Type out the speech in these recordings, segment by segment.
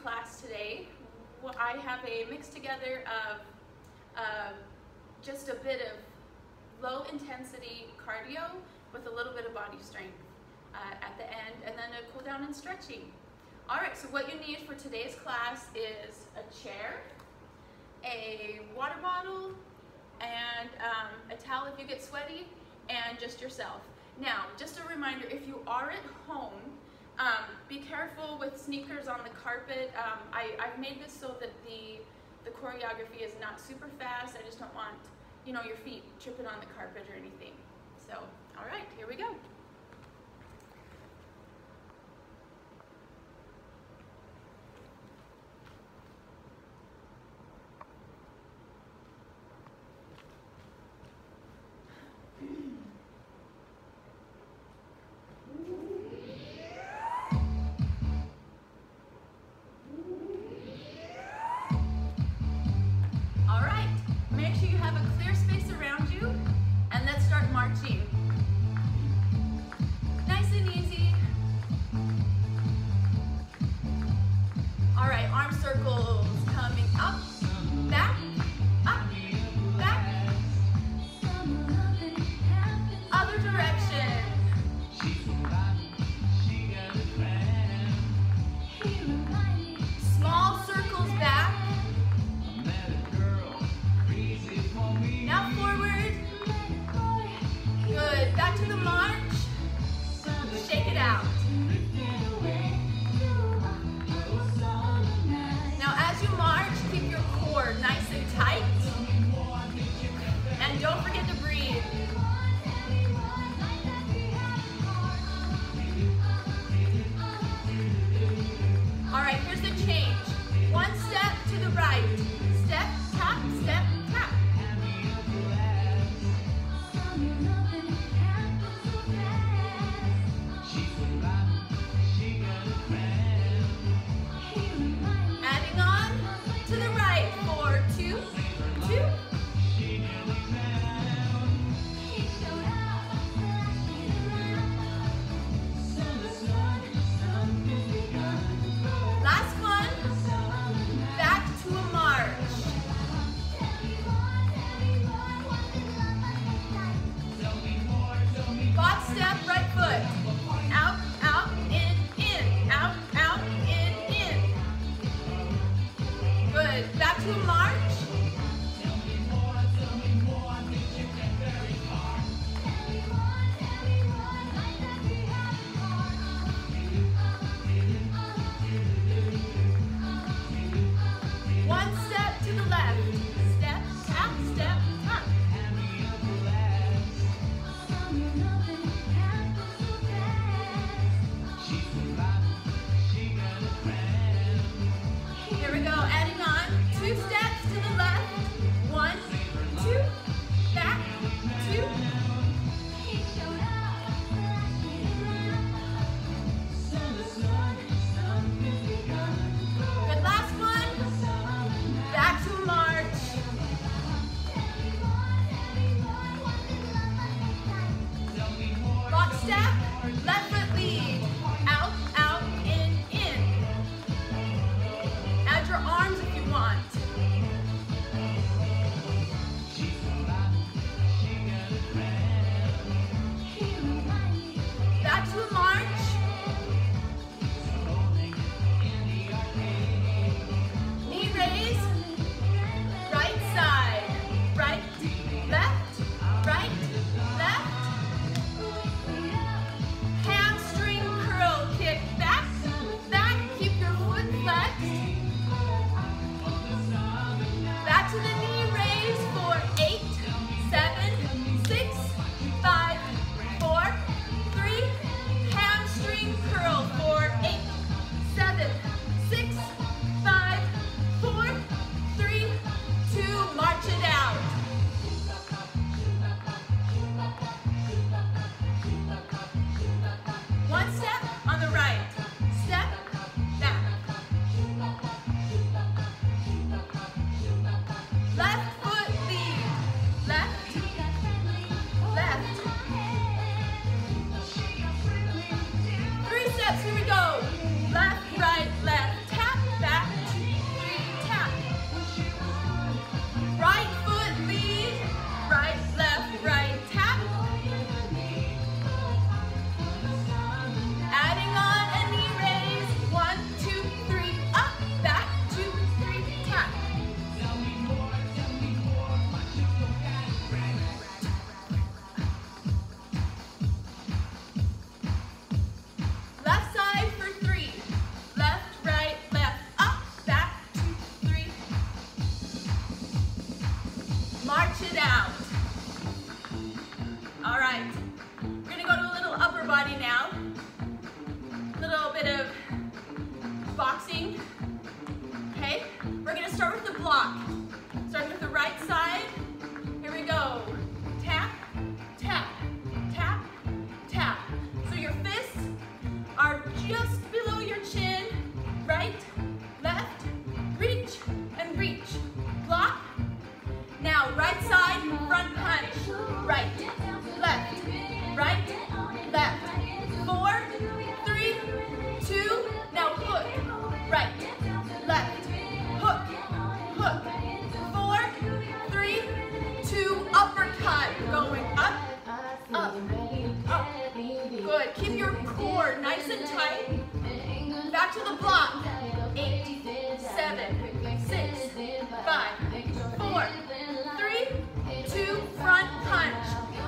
class today. I have a mix together of just a bit of low intensity cardio with a little bit of body strength at the end, and then a cool down and stretching. All right, so what you need for today's class is a chair, a water bottle, and a towel if you get sweaty, and just yourself. Now, just a reminder, if you are at home, be careful with sneakers on the carpet. I've made this so that the choreography is not super fast. I just don't want, you know, your feet tripping on the carpet or anything. So, all right, here we go. Make sure you have a clear space around you, and let's start marching. Nice and easy. All right, arm circles coming up, back, other direction. Small circles back. Now forward. Good. Back to the march. Shake it out. Now as you march, keep your core nice and tight. And don't forget to breathe. All right, here's the change. One step to the right. Step, tap, step, tap. Adding on to the right for 2, 2. Last one, back to a march. Box step, right foot. Out, out, in, out, out, in. Good. Back to a march. One step to the left. Step, tap, step, tap. Here we go, adding on 2 steps to the left. 1, 2, back, 2. Good, last one. Back to a march. Box step, left foot lead. Out, out, in. Add your arms if you want. Back to a march. Knee raise. Right side. Right, left, right, left. Hands body now. A little bit of boxing. Okay, we're gonna start with the block. Starting with the right side. Here we go. Tap, tap, tap, tap. So your fists are just below your chin. Right, left, reach, and reach. Block. Now right side, front punch. Right, left, right, left. 4, 3, 2. Now hook. Right, left, hook, hook. 4, 3, 2. Uppercut. Going up, up, up. Good. Keep your core nice and tight. Back to the block. 8, 7, 6, 5, 4, 3, 2. Front punch.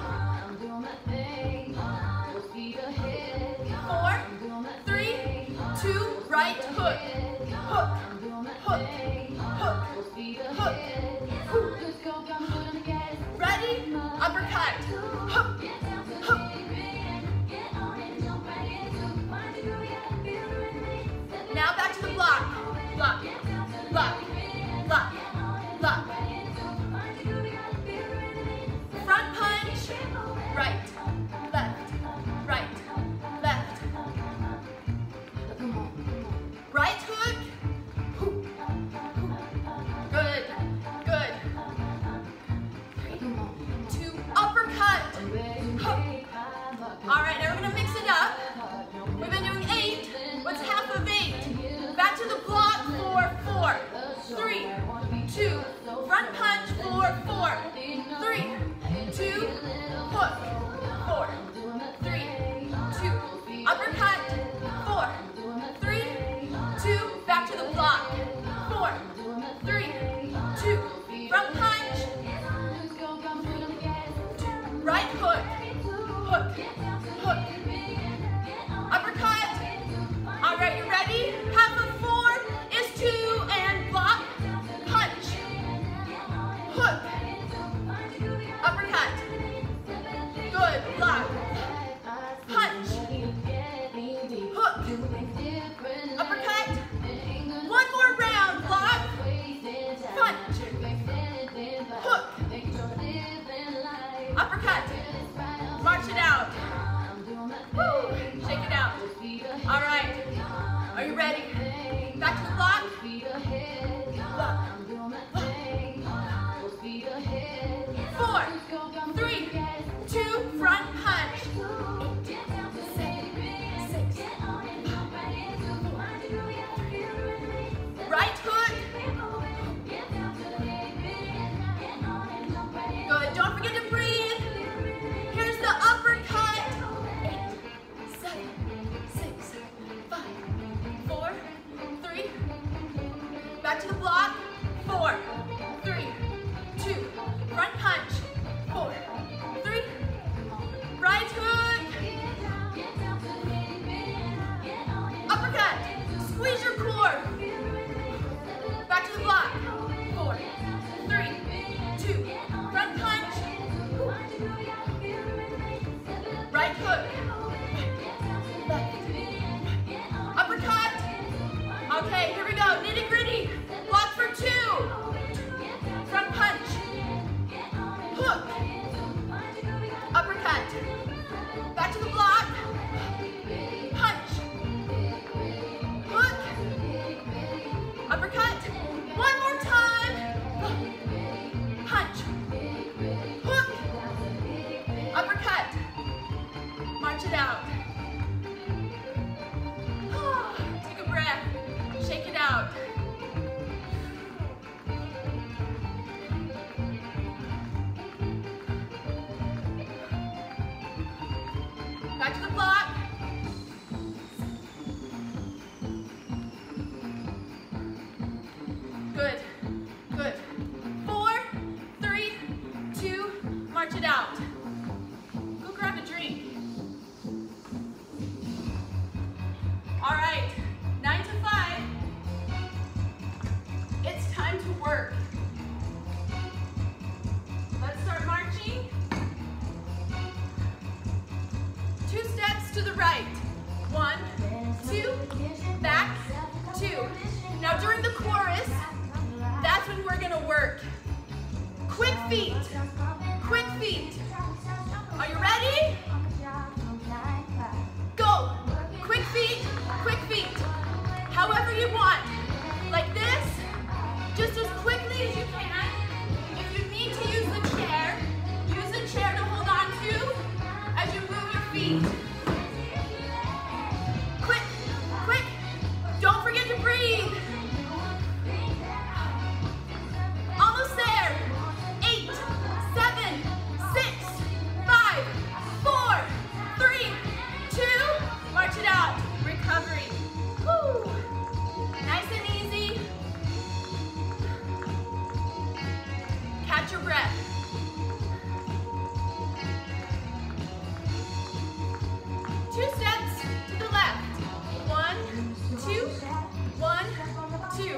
4, 3, 2. Right hook. Hook, hook, hook, hook. Ready? Uppercut. Hook, hook. Now back to the block. Block, block, block, block. Front punch. Right, left, right, left. Right hook. Good, good. 2. Uppercut. Hook. All right, now we're gonna mix it up. We've been doing 8. What's half of 8? Back to the block. 4, 3, 2. Front punch. 4, 4, 3, 2. Hook. 4, 3, 2. Uppercut. 4, 3, 2. Back to the block. 4, 3, 2. Front punch. Right hook. Hook. Hook. Uppercut. All right, you ready? Half of 4 is 2 and block. Punch. Hook. Uppercut. Good. Block. Punch. Hook. Uppercut. One more round. Block. Punch. Hook. Uppercut. March it out. Woo. Shake it out. All right. Are you ready? Back to the block. Block. 4, 3, 2. Front punch. 8, 7, 6, 5. Right hook. Good. Don't forget to breathe. Here's the uppercut. 8, 7, 6, 5, 4, 3. Back to the block. 4, 3, 2. Front punch. 4, 3. Right hook. Uppercut. Squeeze your core. Back to the block. 4, 3, 2. Front punch. Right hook. Left. Uppercut. Okay, here we go. Nitty gritty. Block for 2. Front punch. Hook. Uppercut. Back to the block. Punch. Hook. Uppercut. One more time. Punch. Hook. Uppercut. March it out. Take a breath. Shake it out. Back to the block. Good, good. 4, 3, 2. March it out. Go grab a drink. All right, 9 to 5. It's time to work. Let's start marching. 2 steps to the right. 1, 2, back, 2. Now during the chorus, that's when we're gonna work. Quick feet, quick feet. Are you ready? Go, quick feet, however you want. Like this, just as quickly as you can. If you need to use the chair to hold on to as you move your feet. Quick, quick, don't forget to breathe. Almost there. 8, 7, 6, 5, 4, 3, 2, march it out. Recovery. Woo. Nice and easy. Catch your breath. Two steps to the left. 1, 2, 1, 2.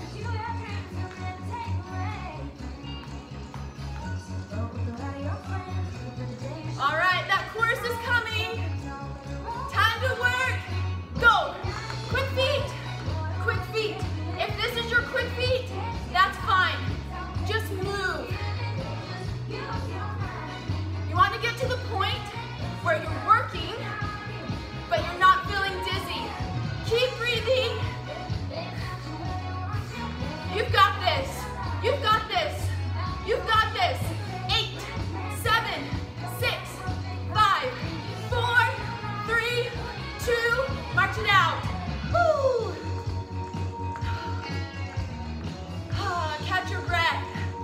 All right, that chorus is coming. Time to work. Go. Quick feet. Quick feet. If this is your quick feet, that's fine. Just move. You want to get to the point where you're working, but you're not feeling dizzy. Keep breathing. You've got this. You've got this. You've got this. 8, 7, 6, 5, 4, 3, 2, march it out. Woo. Catch your breath.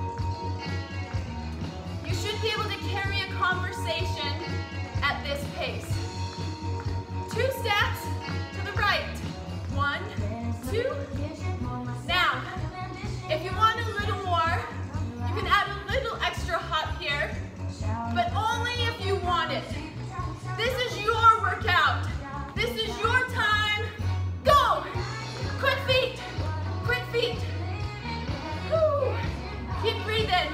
You should be able to carry a conversation at this pace. 2 steps to the right. 1, 2. Now, if you want a little more, you can add a little extra hop here, but only if you want it. This is your workout. This is your time. Go! Quick feet. Quick feet. Woo. Keep breathing.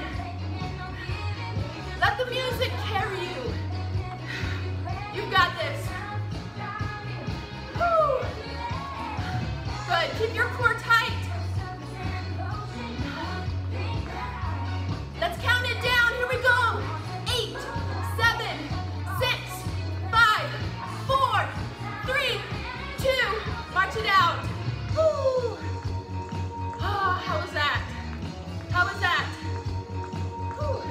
Let the music carry you. You've got this. Woo. Good. Keep your core tight. Let's count it down. Here we go. 8, 7, 6, 5, 4, 3, 2. March it out. Woo. Oh, how was that? How was that? Whew.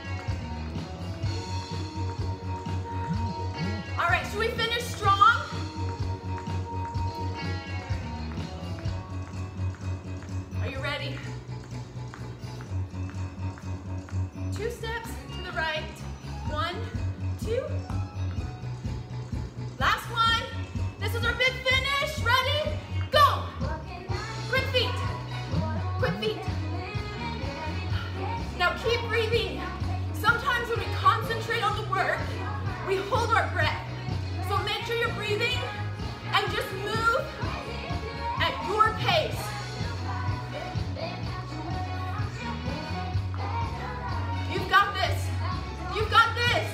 All right, should we finish strong? Are you ready? 2 steps to the right. 1, 2. Last one. This is our big finish. Ready? Go! Quick feet. Quick feet. Now keep breathing. Sometimes when we concentrate on the work, we hold our breath. So make sure you're breathing and just move at your pace. You've got this. You've got this.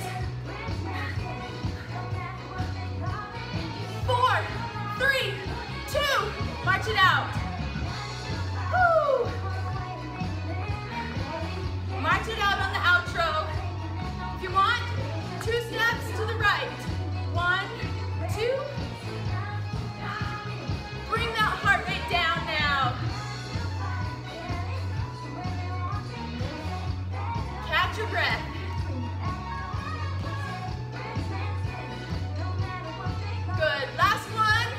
4, 3, 2. March it out. Woo. March it out on the outro. If you want, 2 steps to the right. 1, 2. Bring that heart rate down now. Catch your breath. Good. Last one.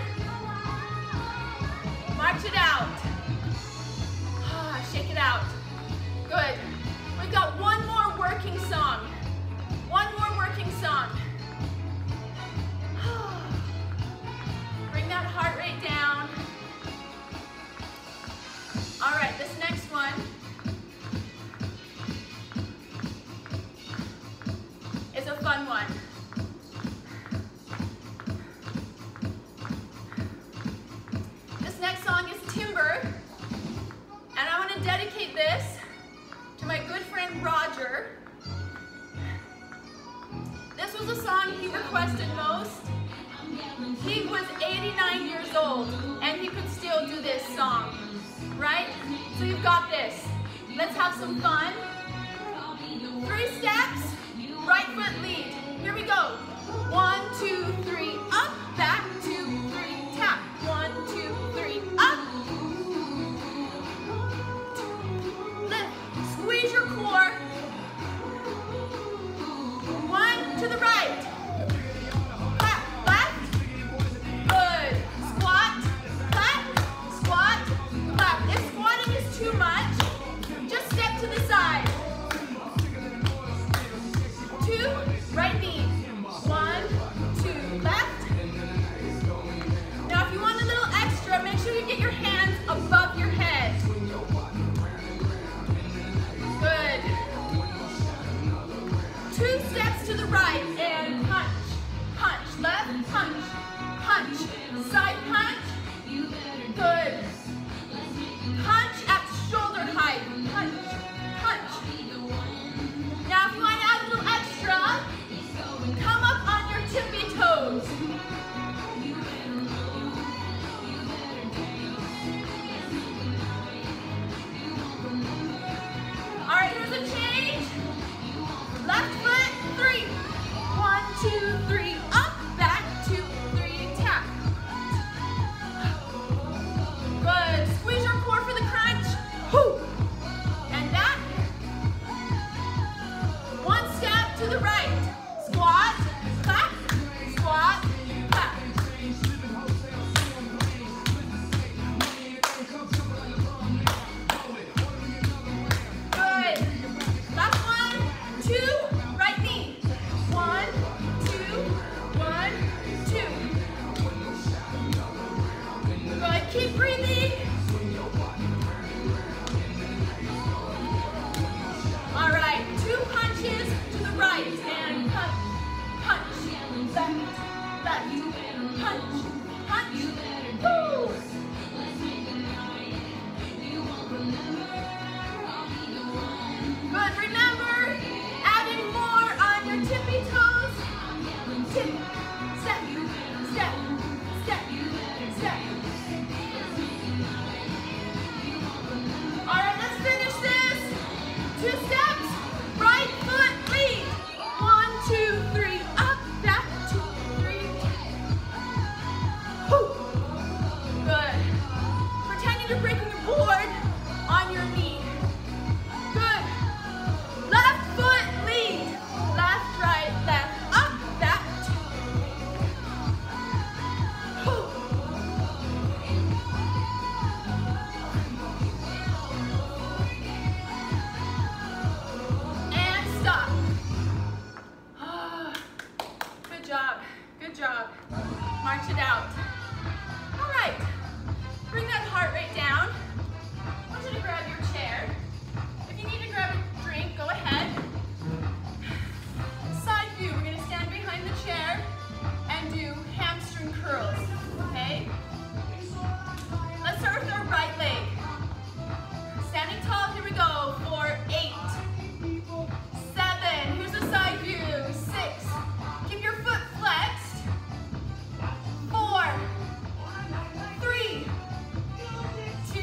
March it out. Shake it out. Good. We've got one more working song. One more working song. Bring that heart rate down. All right, this next one is a fun one. This next song is Timber, and I want to dedicate this to my good friend Roger. This was a song he requested most, He was 89 years old and he could still do this song, right? So you've got this. Let's have some fun. 3 steps, right foot lead. Here we go. 1, 2, 3, up, back, 2, 3, tap. 1, 2, 3, up. Lift, squeeze your core. 1 to the right. Clap, left. Good. Squat, clap, squat, clap. If squatting is too much, just step to the side. 2, right knee. 1, 2, left. Now if you want a little extra, make sure you get your hands above your head. Good. 2 steps to the right and punch, punch, left, punch, punch, side punch. Good. Punch at shoulder height, punch, punch. Now if you want to add a little extra, come up on your tippy toes. All right, here's a change. Left foot, 3. 1, 2, 3, up, back, 2, 3, tap. Good. Squeeze your core for the crunch. Whoo. And that. 1 step to the right. Squat, clap, squat, clap. Good. Last 1, 2, right knee. 1, 2, 1, 2. Good. Keep breathing. All right. 2 punches to the right and punch, punch, left, left, punch, punch. Woo! Good. Remember, adding more on your tippy toes. Tip, step, step, step, step. All right, let's finish this. 2 steps, right foot lead. 1, 2, 3, up, back, 2, 3. Whew. Good. Pretending you're breaking your board on your knee. Good. Left foot lead. Left, right, left, up, back, 2. Whew. And stop. Good job. Good job. March it out. All right. Bring that heart rate down. I want you to grab your chair. If you need to grab a drink, go ahead. Side view. We're going to stand behind the chair and do hamstring curls. Okay? Let's start with our right leg. Standing tall. Here we go. For 8. 7. Here's the side view. 6. Keep your foot flexed. 4. 3. 2.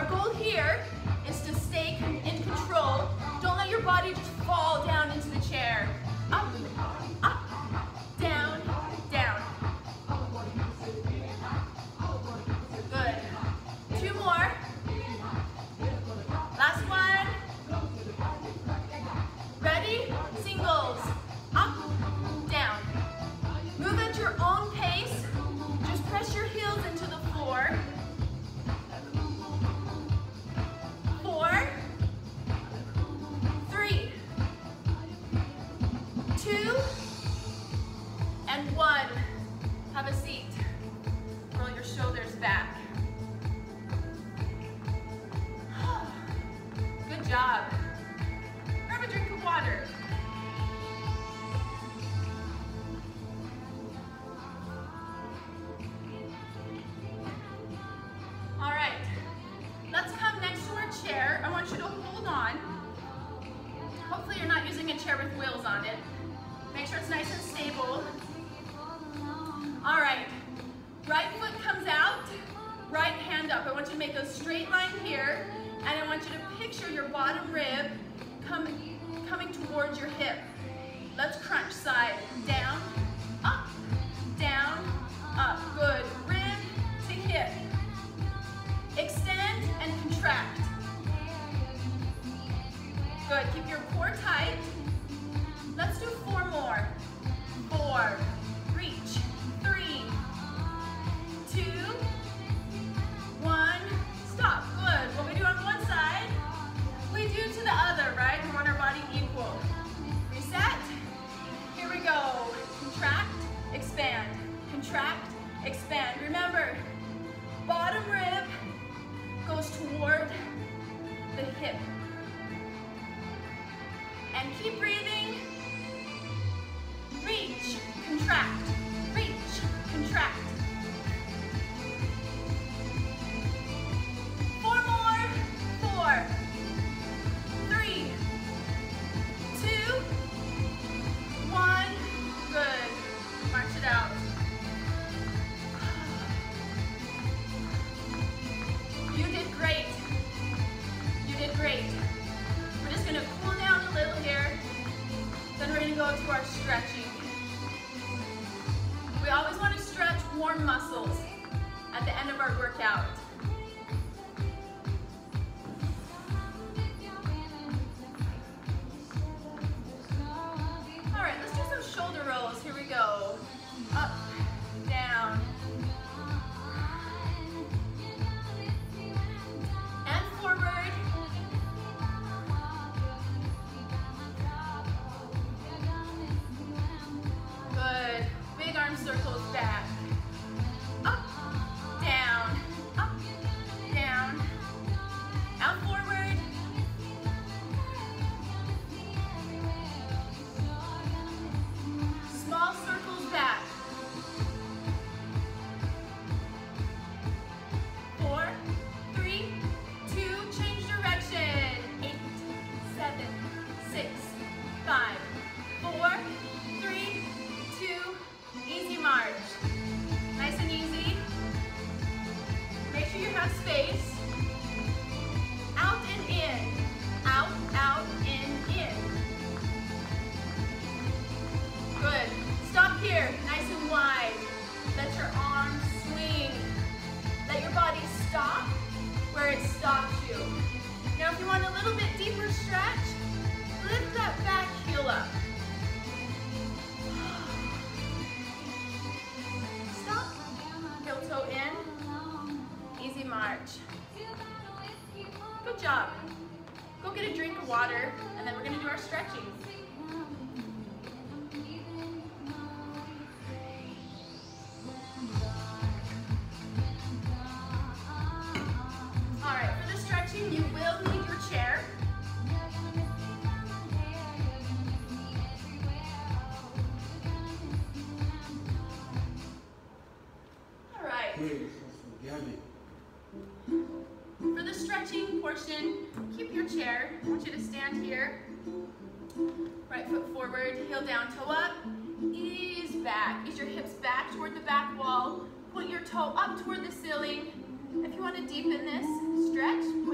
goal here is to stay in control. Don't let your body just fall down into the chair. Up, up, down, down. Good. 2 more. Last one. Ready? Singles. Up, down. Move at your own pace. Just press your heels into the floor. 4, 3, 2, and 1. Have a seat. Roll your shoulders back. Good job. Grab a drink of water. All right, let's come next to our chair. I want you to hold on. Hopefully you're not using a chair with wheels on it. Make sure it's nice and stable. All right, right foot comes out, right hand up. I want you to make a straight line here, and I want you to picture your bottom rib coming towards your hip. Let's crunch side, down, up, good. Rib to hip. Extend and contract. Good, keep your core tight. Let's do 4 more. 4, reach, 3, 2, 1, stop. Good, what we do on one side, we do to the other, right? We want our body equal. Reset, here we go. Contract, expand, contract, expand. Remember, bottom rib goes toward the hip. And keep breathing. Reach, contract, reach, contract. 4 more. 4, 3, 2, 1. Good. March it out. You did great. You did great. We're just going to cool down a little here. Then we're going to go to our stretching. We always want to stretch warm muscles at the end of our workout. All right, let's do some shoulder rolls. Here we go. Up, down. And forward. Good. Big arm circles back. Up, down, down. Out forward. Small circles back. 4, 3, 2, change direction. 8, 7, 6, 5, 4, 3, 2, easy march. Nice and easy. Make sure you have space. Out and in. Out, out, in. Good. Stop here, nice and wide. Let your arms swing. Let your body stop where it stops you. Now if you want a little bit deeper stretch, lift that back heel up. Stop. Heel toe in. Easy march. Good job. Go get a drink of water, and then we're going to do our stretching. All right, for the stretching, you will need your chair. All right. For the stretching portion, keep your chair. I want you to stand here. Right foot forward, heel down, toe up. Ease back. Ease your hips back toward the back wall. Point your toe up toward the ceiling. If you want to deepen this, stretch.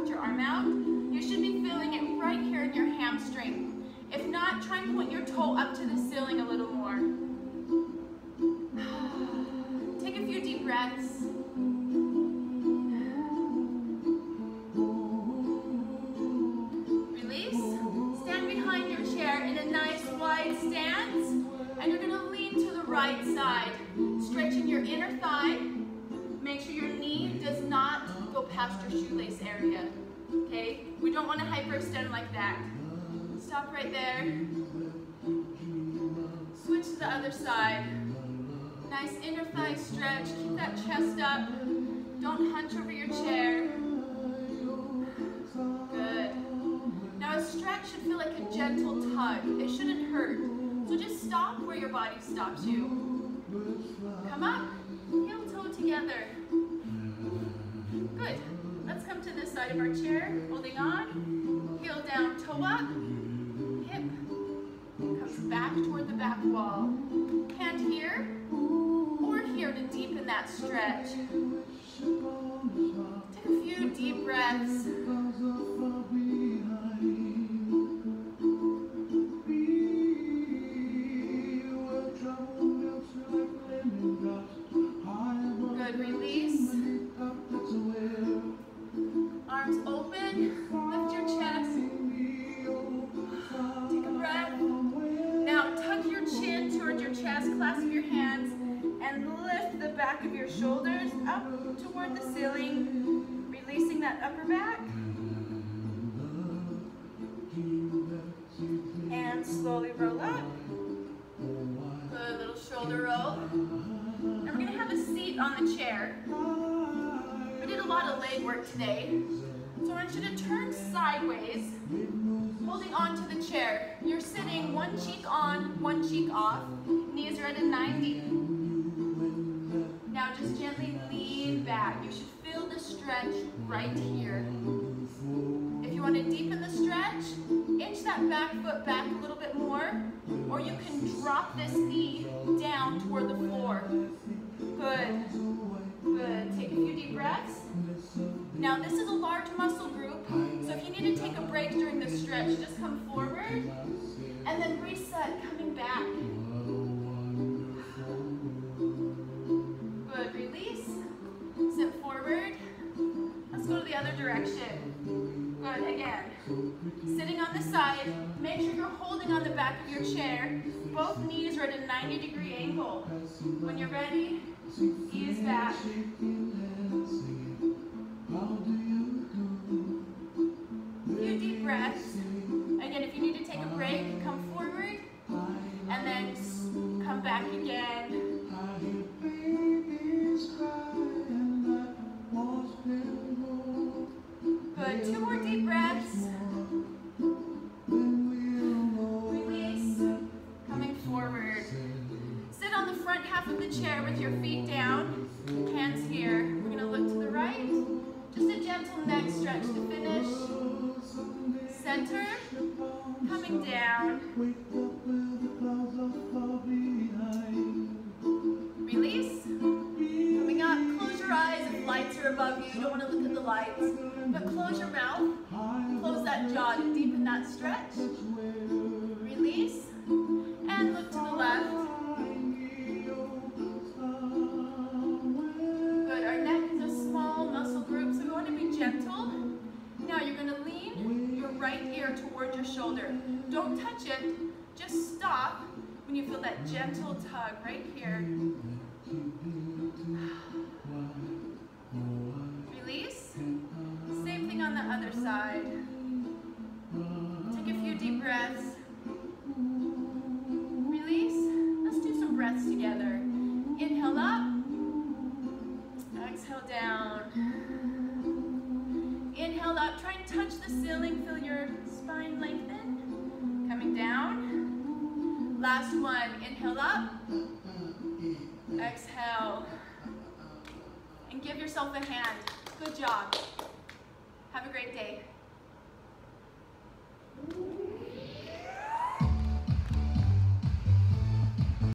in a nice wide stance, and you're gonna lean to the right side, stretching your inner thigh. Make sure your knee does not go past your shoelace area, okay? We don't want to hyperextend like that. Stop right there. Switch to the other side. Nice inner thigh stretch. Keep that chest up. Don't hunch over your chair. Good. Now a stretch should feel like a gentle tug. It shouldn't hurt. So just stop where your body stops you. Come up. Heel toe together. Good. Let's come to this side of our chair. Holding on. Heel down, toe up. Hip comes back toward the back wall. Hand here or here to deepen that stretch. Take a few deep breaths. Good, release. Arms open, lift your chest. Take a breath. Now tuck your chin towards your chest, clasp your hands, and lift the back of your shoulders up toward the ceiling, releasing that upper back. And slowly roll up. Good, little shoulder roll. And we're going to have a seat on the chair. We did a lot of leg work today. So I want you to turn sideways, holding on to the chair. You're sitting one cheek on, one cheek off. Knees are at a 90. Now just gently lean back. You should feel the stretch right here. If you want to deepen the stretch, inch that back foot back a little bit more, or you can drop this knee down toward the floor. Good. Good. Take a few deep breaths. Now this is a large muscle group, so if you need to take a break during the stretch, just come forward and then reset, coming back. Good. Release. Sit forward. Let's go to the other direction. Good. Again. Sitting on the side, make sure you're holding on the back of your chair. Both knees are at a 90-degree angle. When you're ready, ease back. Few deep breaths. Again, if you need to take a break, come forward and then come back again. Good. 2 more deep breaths. Release. Coming forward. Sit on the front half of the chair with your feet down. Hands here. We're going to look to the right. Just a gentle neck stretch to finish. Center. Coming down. Release. Coming up. Close your eyes if lights are above you. You don't want to look at the lights. But close your mouth. Close that jaw to deepen that stretch. Release. And look to the left. Good. Our neck is a small muscle group, so we want to be gentle. Now you're going to lean your right ear towards your shoulder. Don't touch it. Just stop when you feel that gentle tug right here. Release. Same thing on the other side. Take a few deep breaths. Release. Let's do some breaths together. Inhale up. Exhale down. Inhale up. Try and touch the ceiling. Feel your spine lengthen. Coming down. Last one. Inhale up. Exhale. And give yourself a hand. Good job. Have a great day.